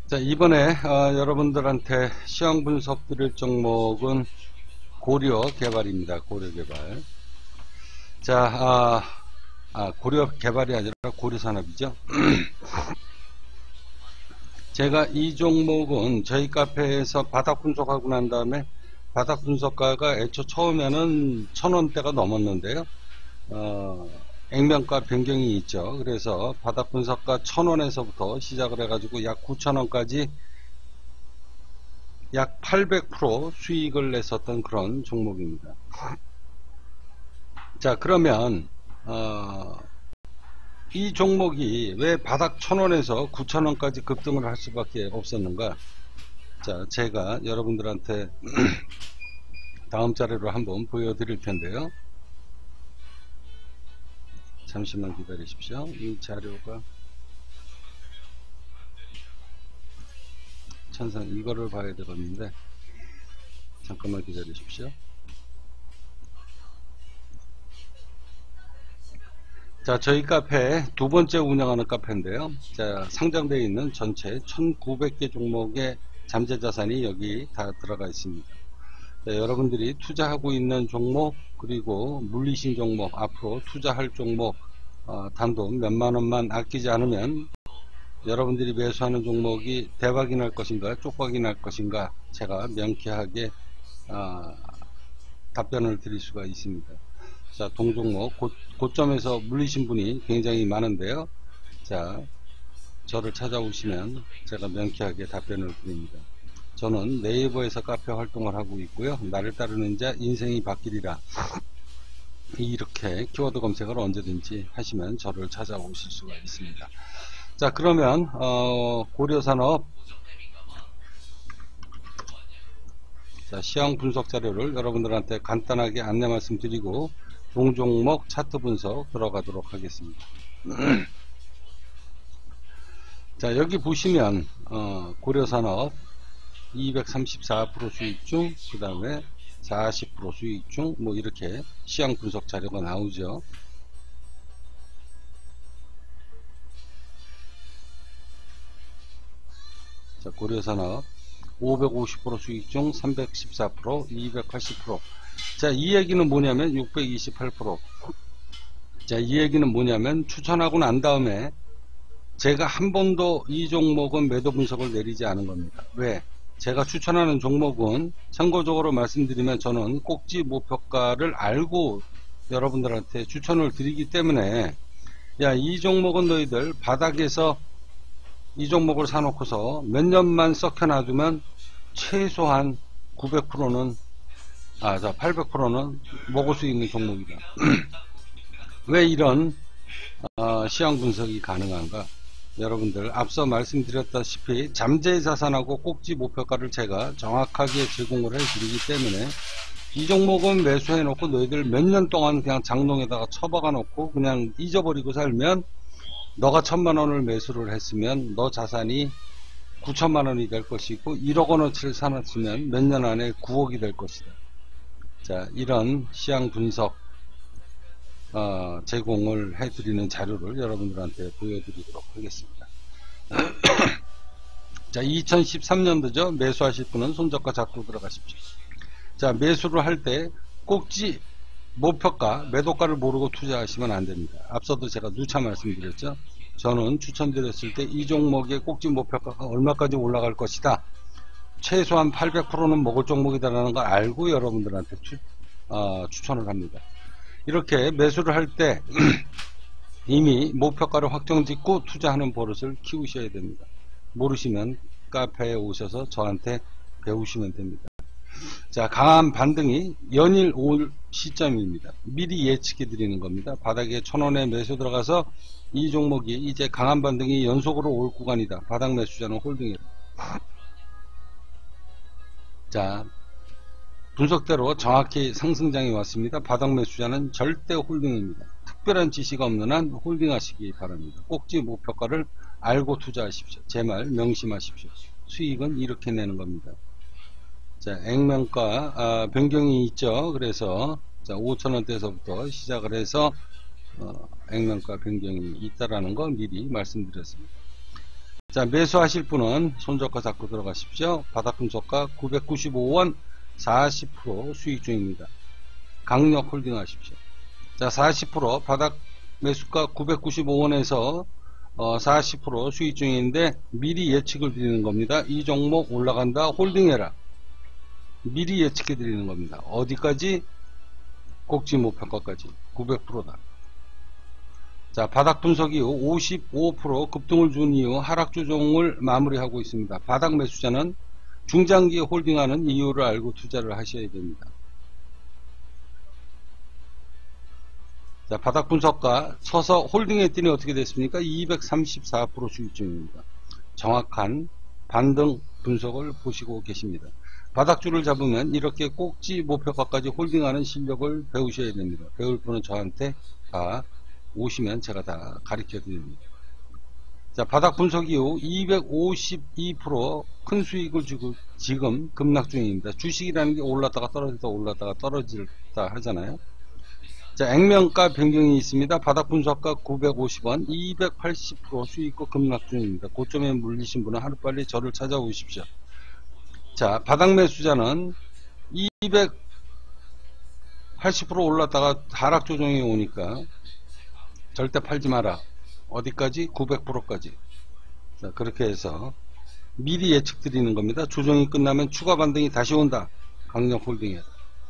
자, 이번에 여러분들한테 시황 분석 드릴 종목은 고려 개발입니다. 고려 개발. 자, 고려 개발이 아니라 고려 산업이죠. 제가 이 종목은 저희 카페에서 바닥 분석하고 난 다음에 바닥 분석가가 애초 처음에는 1,000원대가 넘었는데요. 액면가 변경이 있죠. 그래서 바닥 분석가 1,000원에서부터 시작을 해가지고 약 9,000원까지 약 800% 수익을 냈었던 그런 종목입니다. 자, 그러면 이 종목이 왜 바닥 1,000원에서 9,000원까지 급등을 할 수밖에 없었는가? 자, 제가 여러분들한테 다음 자료로 한번 보여드릴 텐데요. 잠시만 기다리십시오. 이 자료가 천상 이거를 봐야 되겠는데 잠깐만 기다리십시오. 자, 저희 카페 두 번째 운영하는 카페인데요. 자, 상장되어 있는 전체 1900개 종목의 잠재자산이 여기 다 들어가 있습니다. 자, 여러분들이 투자하고 있는 종목 그리고 물리신 종목 앞으로 투자할 종목 단돈 몇만원만 아끼지 않으면 여러분들이 매수하는 종목이 대박이 날 것인가 쪽박이 날 것인가 제가 명쾌하게 답변을 드릴 수가 있습니다. 자, 동종목 고점에서 물리신 분이 굉장히 많은데요. 자, 저를 찾아오시면 제가 명쾌하게 답변을 드립니다. 저는 네이버에서 카페 활동을 하고 있고요. 나를 따르는 자 인생이 바뀌리라. 이렇게 키워드 검색을 언제든지 하시면 저를 찾아오실 수가 있습니다. 자, 그러면 고려산업 자, 시황 분석 자료를 여러분들한테 간단하게 안내 말씀드리고 동종목 차트 분석 들어가도록 하겠습니다. 자, 여기 보시면 고려산업 234% 수익 중, 그 다음에 40% 수익 중, 뭐 이렇게 시황 분석 자료가 나오죠. 자, 고려산업 550% 수익 중 314%, 280%. 자, 이 얘기는 뭐냐면 628%. 자, 이 얘기는 뭐냐면 추천하고 난 다음에 제가 한 번도 이 종목은 매도 분석을 내리지 않은 겁니다. 왜? 제가 추천하는 종목은 참고적으로 말씀드리면 저는 꼭지 목표가를 알고 여러분들한테 추천을 드리기 때문에 야, 이 종목은 너희들 바닥에서 이 종목을 사놓고서 몇 년만 썩혀 놔두면 최소한 900%는 800%는 먹을 수 있는 종목이다. 왜 이런 시황 분석이 가능한가? 여러분들 앞서 말씀드렸다시피 잠재자산하고 꼭지 목표가를 제가 정확하게 제공을 해드리기 때문에 이 종목은 매수해 놓고 너희들 몇 년 동안 그냥 장롱에다가 처박아 놓고 그냥 잊어버리고 살면 너가 1,000만원을 매수를 했으면 너 자산이 9,000만원이 될 것이고 1억원어치를 사놨으면 몇 년 안에 9억이 될 것이다. 자, 이런 시황 분석 제공을 해드리는 자료를 여러분들한테 보여드리도록 하겠습니다. 자, 2013년도죠. 매수하실 분은 손절가 잡고 들어가십시오. 자, 매수를 할 때 꼭지 목표가, 매도가를 모르고 투자하시면 안됩니다. 앞서도 제가 누차 말씀드렸죠. 저는 추천드렸을 때 이 종목의 꼭지 목표가가 얼마까지 올라갈 것이다. 최소한 800%는 먹을 종목이다라는 걸 알고 여러분들한테 추천을 합니다. 이렇게 매수를 할 때 이미 목표가를 확정짓고 투자하는 버릇을 키우셔야 됩니다. 모르시면 카페에 오셔서 저한테 배우시면 됩니다. 자, 강한 반등이 연일 올 시점입니다. 미리 예측해 드리는 겁니다. 바닥에 1,000원에 매수 들어가서 이 종목이 이제 강한 반등이 연속으로 올 구간이다. 바닥 매수자는 홀딩이다. 자, 분석대로 정확히 상승장이 왔습니다. 바닥 매수자는 절대 홀딩입니다. 특별한 지시가 없는 한 홀딩 하시기 바랍니다. 꼭지 목표가를 알고 투자하십시오. 제 말 명심하십시오. 수익은 이렇게 내는 겁니다. 자, 액면가 변경이 있죠. 그래서 자, 5,000원대에서부터 시작을 해서 액면가 변경이 있다라는 거 미리 말씀드렸습니다. 자, 매수하실 분은 손저가 잡고 들어가십시오. 바닥 분석가 995원 40% 수익 중입니다. 강력 홀딩 하십시오. 자, 40% 바닥 매수가 995원에서 40% 수익 중인데 미리 예측을 드리는 겁니다. 이 종목 올라간다, 홀딩해라. 미리 예측해 드리는 겁니다. 어디까지? 꼭지 목표가까지 900%다. 자, 바닥 분석 이후 55% 급등을 준 이후 하락 조정을 마무리하고 있습니다. 바닥 매수자는 중장기에 홀딩하는 이유를 알고 투자를 하셔야 됩니다. 자, 바닥 분석가 서서 홀딩했더니 어떻게 됐습니까? 234% 수익 중입니다. 정확한 반등 분석을 보시고 계십니다. 바닥줄을 잡으면 이렇게 꼭지 목표가까지 홀딩하는 실력을 배우셔야 됩니다. 배울 분은 저한테 다 오시면 제가 다 가르쳐 드립니다. 자, 바닥 분석 이후 252% 큰 수익을 주고 지금 급락 중입니다. 주식이라는 게 올랐다가 떨어졌다 올랐다가 떨어졌다 하잖아요. 자, 액면가 변경이 있습니다. 바닥 분석가 950원 280% 수익과 급락 중입니다. 고점에 물리신 분은 하루빨리 저를 찾아오십시오. 자, 바닥 매수자는 280% 올랐다가 하락 조정이 오니까 절대 팔지 마라. 어디까지? 900%까지. 자, 그렇게 해서 미리 예측 드리는 겁니다. 조정이 끝나면 추가 반등이 다시 온다. 강력 홀딩해라.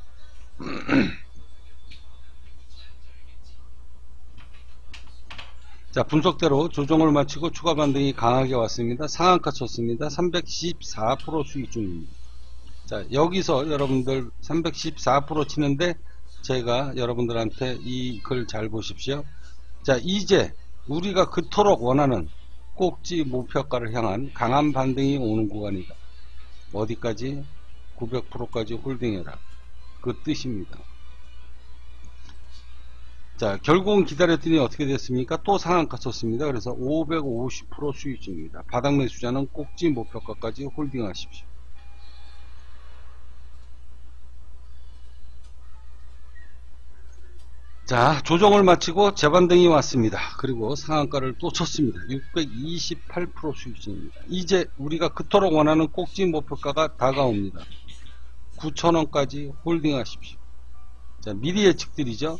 자, 분석대로 조정을 마치고 추가 반등이 강하게 왔습니다. 상한가 쳤습니다. 314% 수익 중입니다. 자, 여기서 여러분들 314% 치는데 제가 여러분들한테 이 글 잘 보십시오. 자, 이제 우리가 그토록 원하는 꼭지 목표가를 향한 강한 반등이 오는 구간이다. 어디까지? 900%까지 홀딩해라. 그 뜻입니다. 자, 결국은 기다렸더니 어떻게 됐습니까? 또 상한가 쳤습니다. 그래서 550% 수익 중입니다. 바닥 매수자는 꼭지 목표가까지 홀딩하십시오. 자, 조정을 마치고 재반등이 왔습니다. 그리고 상한가를 또 쳤습니다. 628% 수익 중입니다. 이제 우리가 그토록 원하는 꼭지 목표가가 다가옵니다. 9,000원까지 홀딩하십시오. 자, 미리 예측드리죠.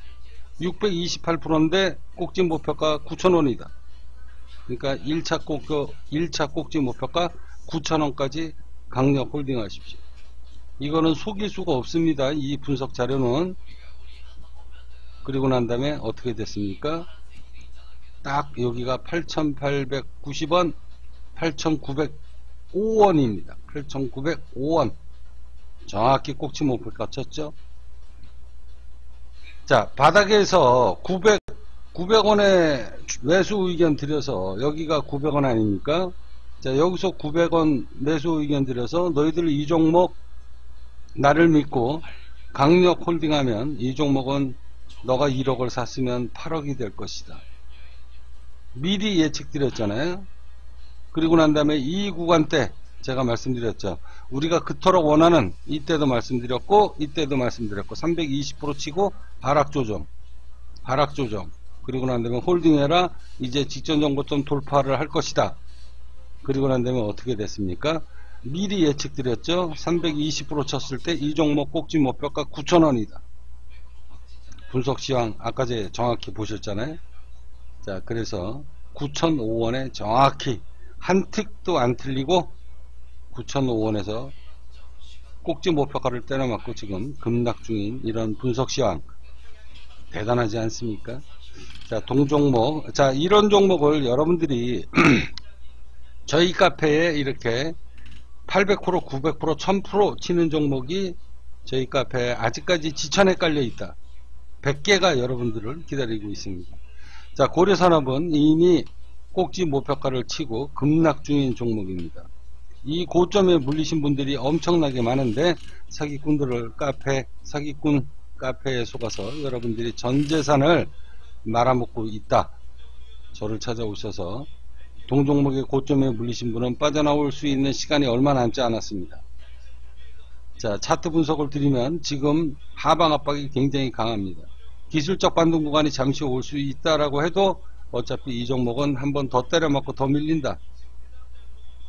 628%인데 꼭지 목표가 9,000원이다. 그러니까 1차 꼭지 목표가 9,000원까지 강력 홀딩하십시오. 이거는 속일 수가 없습니다. 이 분석 자료는. 그리고 난 다음에 어떻게 됐습니까? 딱 여기가 8,890원, 8,905원입니다. 8,905원. 정확히 꼭지 목표가 쳤죠? 자, 바닥에서 900원에 매수 의견 드려서 여기가 900원 아닙니까? 자, 여기서 900원 매수 의견 드려서 너희들 이 종목 나를 믿고 강력 홀딩하면 이 종목은 너가 1억을 샀으면 8억이 될 것이다. 미리 예측 드렸잖아요. 그리고 난 다음에 이 구간 때 제가 말씀드렸죠. 우리가 그토록 원하는 이때도 말씀드렸고 이때도 말씀드렸고 320% 치고 하락조정 그리고 난 다음에 홀딩해라. 이제 직전 정고점 돌파를 할 것이다. 그리고 난 다음에 어떻게 됐습니까? 미리 예측 드렸죠. 320% 쳤을 때 이 종목 꼭지 목표가 9,000원이다. 분석시황 아까 전에 정확히 보셨잖아요. 자, 그래서 9,005원에 정확히 한 틱도 안 틀리고 9,005원에서 꼭지 목표가를 때려맞고 지금 급락 중인 이런 분석시황 대단하지 않습니까? 자, 동종목. 자, 이런 종목을 여러분들이 저희 카페에 이렇게 800%, 900%, 1000% 치는 종목이 저희 카페에 아직까지 지천에 깔려 있다. 100개가 여러분들을 기다리고 있습니다. 자, 고려산업은 이미 꼭지 목표가를 치고 급락 중인 종목입니다. 이 고점에 물리신 분들이 엄청나게 많은데 사기꾼들을 사기꾼 카페에 속아서 여러분들이 전 재산을 말아먹고 있다. 저를 찾아오셔서 동종목의 고점에 물리신 분은 빠져나올 수 있는 시간이 얼마 남지 않았습니다. 자, 차트 분석을 드리면 지금 하방 압박이 굉장히 강합니다. 기술적 반등 구간이 잠시 올 수 있다라고 해도 어차피 이 종목은 한 번 더 때려맞고 더 밀린다.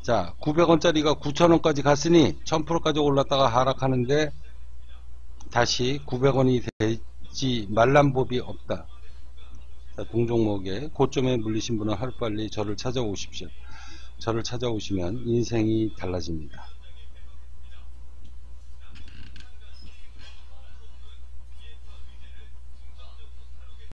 자, 900원짜리가 9,000원까지 갔으니 1000%까지 올랐다가 하락하는데 다시 900원이 되지 말란 법이 없다. 자, 동종목에 고점에 물리신 분은 하루빨리 저를 찾아오십시오. 저를 찾아오시면 인생이 달라집니다.